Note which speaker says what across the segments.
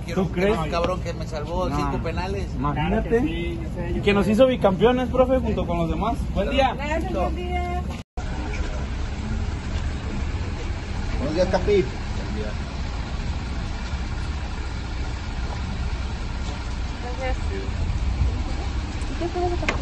Speaker 1: quiero
Speaker 2: ¿Tú crees?
Speaker 1: un cabrón que me salvó 5 penales.
Speaker 2: Imagínate.
Speaker 3: Claro que sí, yo sé,
Speaker 2: Y que nos hizo bicampeones, profe, junto con los demás. Buen día.
Speaker 4: Gracias, buen día.
Speaker 1: Buenos días, Capi.
Speaker 4: Gracias. ¿Y qué fue lo que pasó?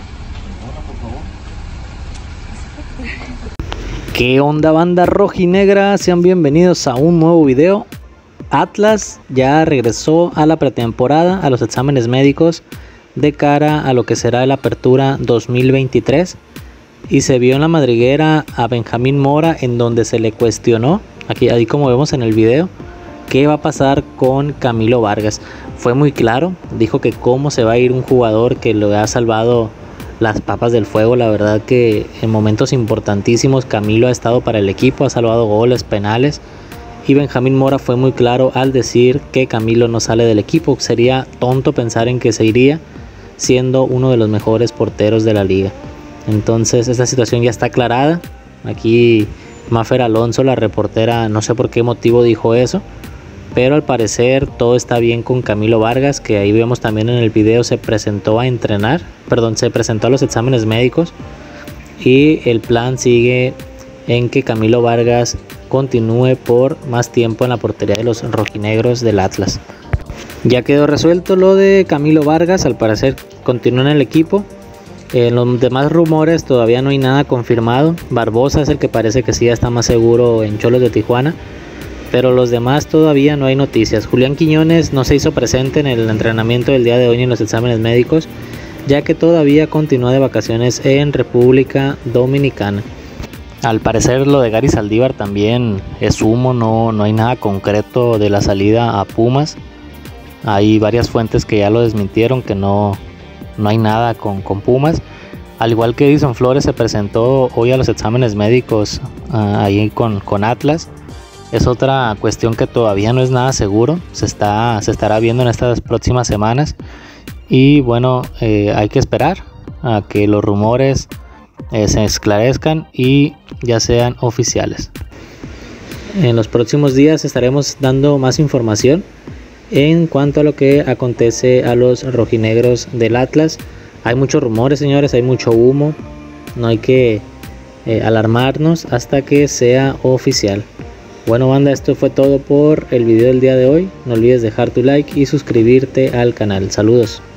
Speaker 5: ¿Qué onda, banda rojinegra? Sean bienvenidos a un nuevo video. Atlas ya regresó a la pretemporada, a los exámenes médicos de cara a lo que será la apertura 2023, y se vio en la madriguera a Benjamín Mora, en donde se le cuestionó, ahí como vemos en el video, qué va a pasar con Camilo Vargas. Fue muy claro, dijo que cómo se va a ir un jugador que le ha salvado las papas del fuego. La verdad que en momentos importantísimos Camilo ha estado para el equipo, ha salvado goles, penales, y Benjamín Mora fue muy claro al decir que Camilo no sale del equipo. Sería tonto pensar en que se iría siendo uno de los mejores porteros de la liga. Entonces esta situación ya está aclarada. Aquí Mafer Alonso, la reportera, no sé por qué motivo dijo eso, pero al parecer todo está bien con Camilo Vargas, que ahí vemos también en el video se presentó a entrenar, se presentó a los exámenes médicos, y el plan sigue en que Camilo Vargas continúe por más tiempo en la portería de los rojinegros del Atlas. Ya quedó resuelto lo de Camilo Vargas, al parecer continúa en el equipo. En los demás rumores todavía no hay nada confirmado. Barbosa es el que parece que sí ya está más seguro en Cholos de Tijuana, pero los demás todavía no hay noticias. Julián Quiñones no se hizo presente en el entrenamiento del día de hoy ni en los exámenes médicos, ya que todavía continúa de vacaciones en República Dominicana. Al parecer lo de Gary Saldívar también es humo, no hay nada concreto de la salida a Pumas. Hay varias fuentes que ya lo desmintieron, que no hay nada con Pumas. Al igual que Edison Flores se presentó hoy a los exámenes médicos ahí con Atlas. Es otra cuestión que todavía no es nada seguro, se estará viendo en estas próximas semanas. Y bueno, hay que esperar a que los rumores se esclarezcan y ya sean oficiales. En los próximos días estaremos dando más información en cuanto a lo que acontece a los rojinegros del Atlas. Hay muchos rumores, señores, hay mucho humo, no hay que alarmarnos hasta que sea oficial. Bueno, banda, esto fue todo por el video del día de hoy. No olvides dejar tu like y suscribirte al canal. Saludos.